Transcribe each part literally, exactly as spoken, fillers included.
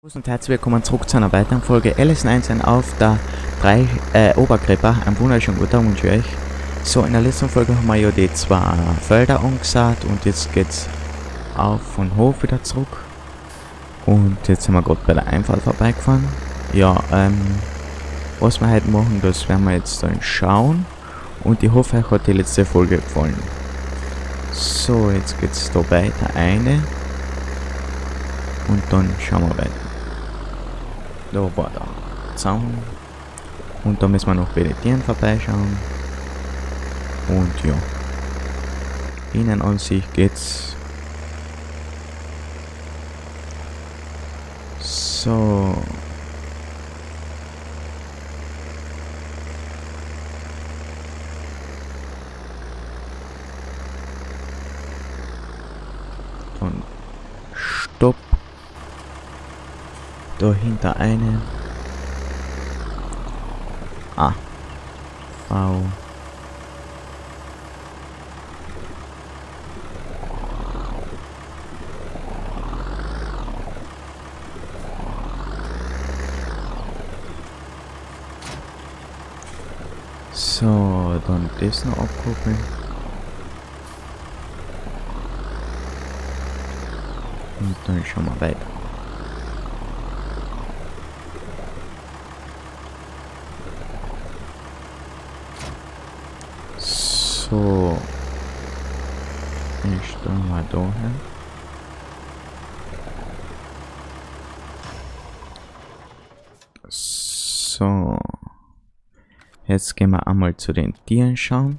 Und herzlich willkommen zurück zu einer weiteren Folge Alice neunzehn auf der drei äh, Obergräber. Ein wunderschönen guten Tag wünsche ich euch. So, in der letzten Folge haben wir ja die zwei Felder angesagt und jetzt geht's auf von Hof wieder zurück. Und jetzt sind wir gerade bei der Einfahrt vorbeigefahren. Ja, ähm, was wir heute machen, das werden wir jetzt dann schauen. Und ich hoffe, euch hat die letzte Folge gefallen. So, jetzt geht's da weiter eine. Und dann schauen wir weiter. Da war der Zaun. Und da müssen wir noch bei den Tieren vorbeischauen. Und ja. Innen an sich geht's. So. Dann Stopp. Dahinter eine. Ah. V. So, dann das noch abgucken. Und dann schauen wir weiter. So. Ich stelle mal da hin. So. Jetzt gehen wir einmal zu den Tieren schauen.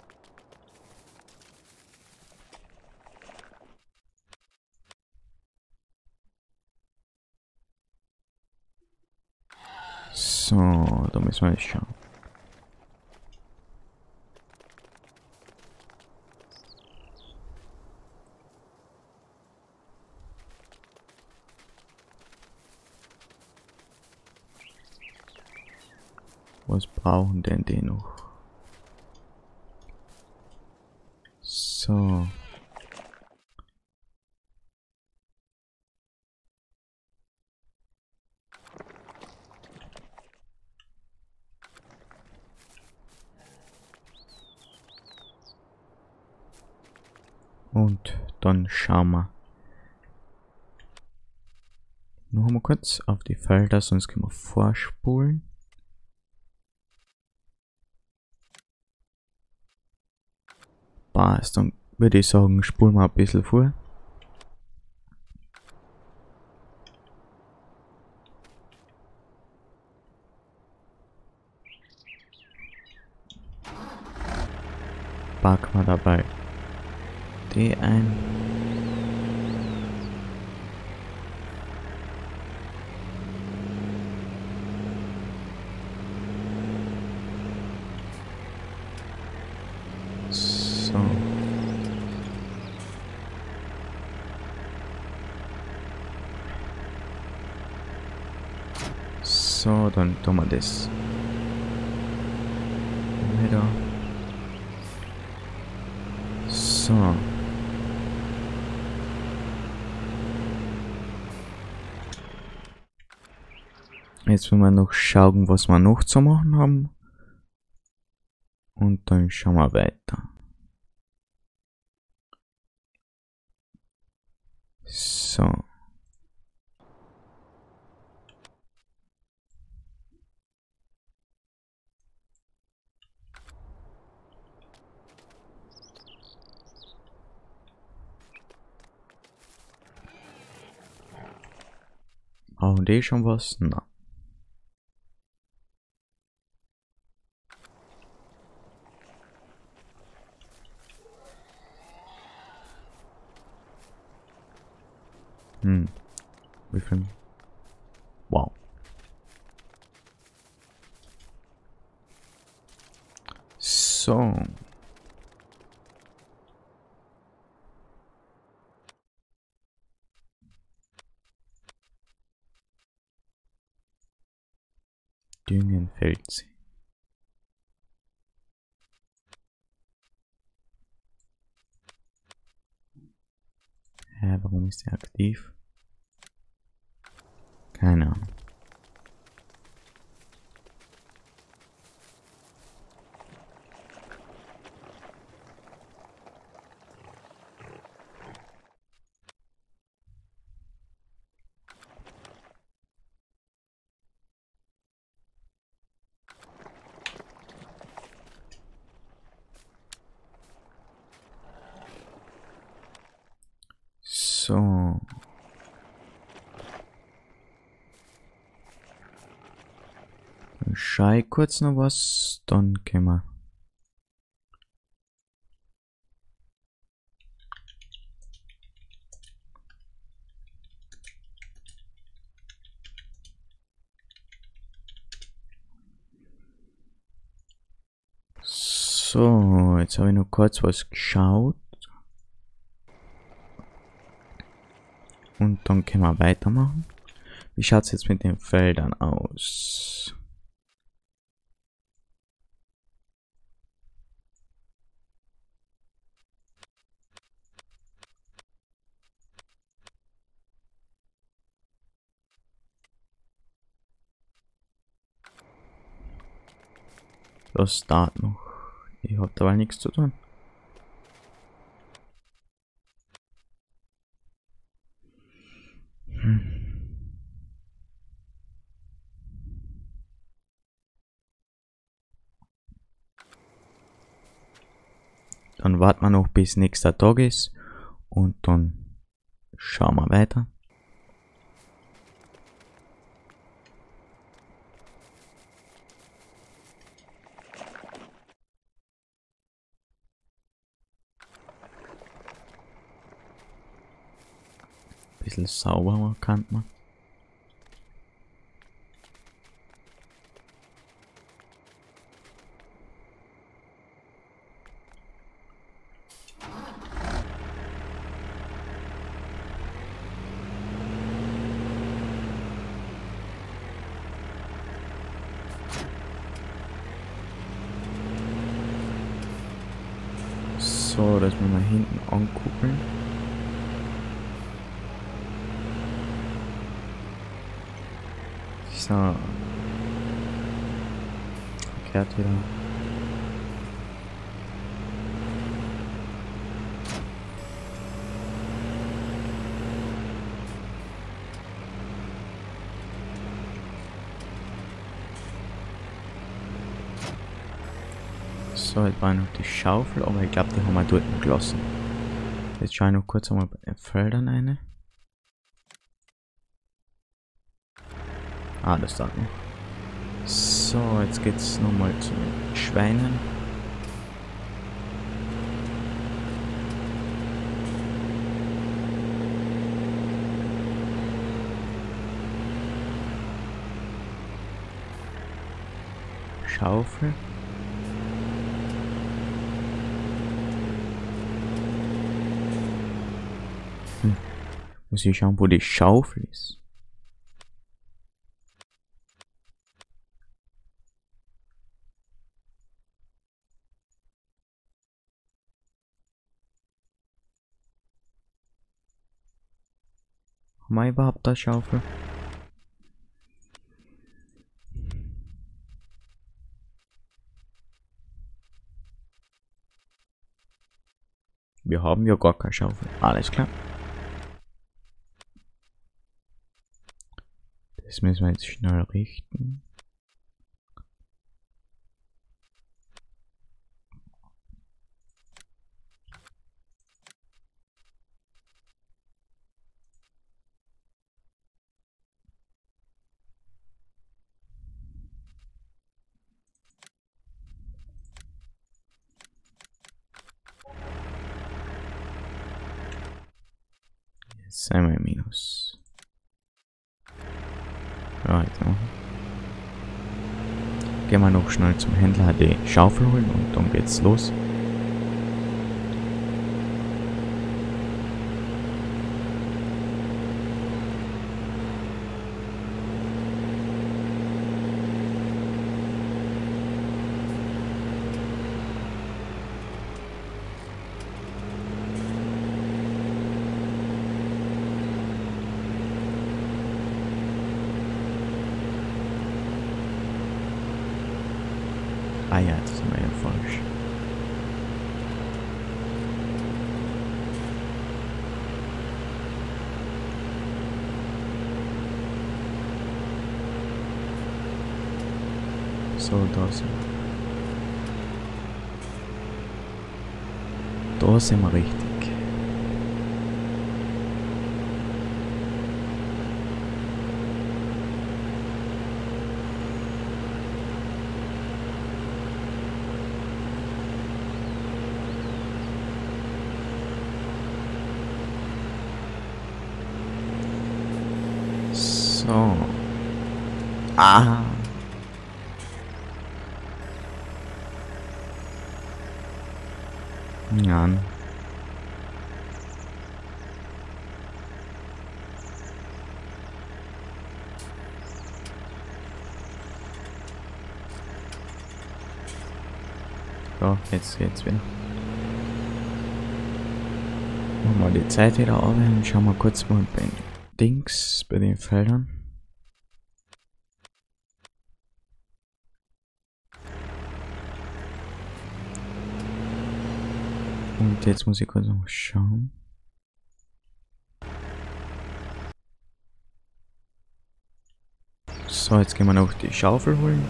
So, da müssen wir jetzt schauen. Was brauchen denn die noch? So. Und dann schauen wir noch einmal kurz auf die Felder, sonst können wir vorspulen. Passt, dann würde ich sagen, spulen wir ein bisschen vor. Packen wir dabei die ein. So. So, dann tun wir das wieder. So. Jetzt wollen wir noch schauen, was wir noch zu machen haben. Und dann schauen wir weiter. So. Brauchen die schon was? Na. Hm. Wie viel? Wow. So. Düngen fällt sie. Hä, warum ist der aktiv? Keine Ahnung. So. Dann schau ich kurz noch was, dann können wir. So, jetzt habe ich noch kurz was geschaut. Und dann können wir weitermachen. Wie schaut es jetzt mit den Feldern aus? Das dauert noch. Ich hab dabei nichts zu tun. Hm. Dann warten wir noch bis nächster Tag ist und dann schauen wir weiter. Bisschen sauberer kann man. So, dass wir mal hinten angucken. So. Verkehrt wieder. So, jetzt war noch die Schaufel, aber ich glaube, die haben wir dort gelassen. Jetzt schaue ich noch kurz einmal bei den Feldern eine. Ah, das dauert noch. So, jetzt geht's nochmal zu den Schweinen. Schaufel. Hm. Muss ich schauen, wo die Schaufel ist. Haben wir überhaupt eine Schaufel? Wir haben ja gar keine Schaufel. Alles klar. Das müssen wir jetzt schnell richten. Jetzt einmal minus. Ja, jetzt noch. Gehen wir noch schnell zum Händler die Schaufel holen und dann geht's los. Ah ja, das ist mir ja falsch. So, da sind wir. Da sind wir richtig. So. Ah. Ja. So, jetzt geht's wieder. Machen wir die Zeit wieder auf und schauen wir kurz mal bei den Dings, bei den Feldern. Und jetzt muss ich kurz noch schauen. So, jetzt gehen wir noch die Schaufel holen.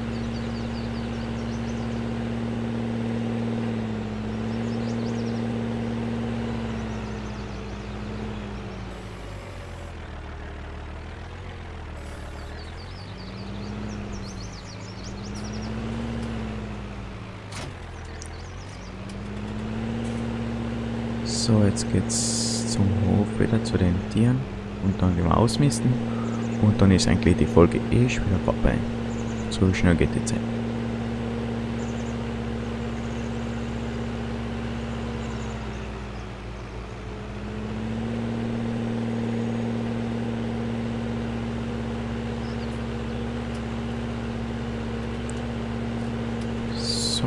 So, jetzt geht's zum Hof wieder, zu den Tieren. Und dann gehen wir ausmisten. Und dann ist eigentlich die Folge eh schon wieder vorbei. So schnell geht die Zeit. So.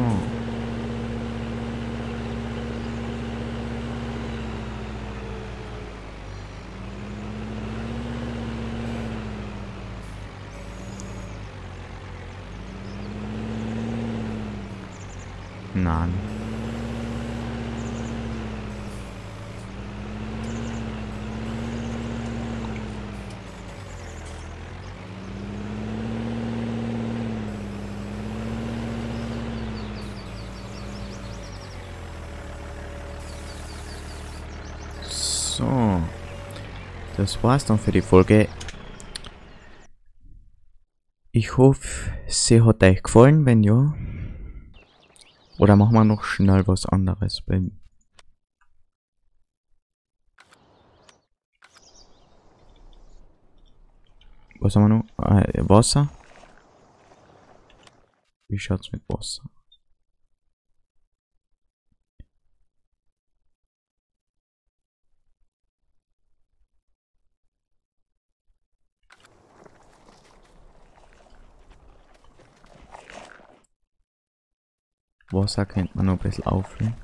Nein. So. Das war's dann für die Folge. Ich hoffe, sie hat euch gefallen. Wenn ja, oder machen wir noch schnell was anderes. Was haben wir noch? Äh, Wasser. Wie schaut's mit Wasser? Wasser könnte man noch ein bisschen auffüllen.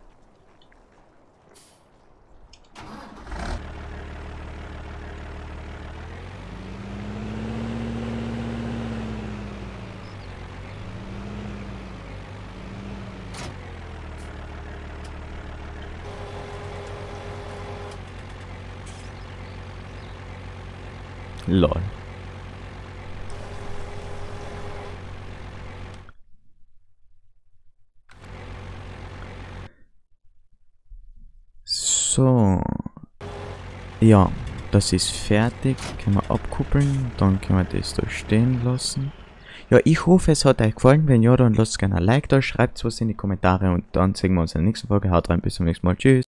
Lol. So. Ja, das ist fertig. Können wir abkuppeln. Dann können wir das da stehen lassen. Ja, ich hoffe, es hat euch gefallen. Wenn ja, dann lasst gerne ein Like da. Schreibt was in die Kommentare und dann sehen wir uns in der nächsten Folge. Haut rein, bis zum nächsten Mal. Tschüss.